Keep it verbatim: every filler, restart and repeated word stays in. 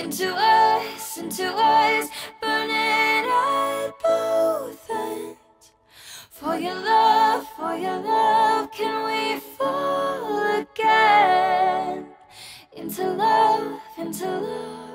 into us, into us, burning at both ends. For your love, for your love, can we fall again? Into love, into love.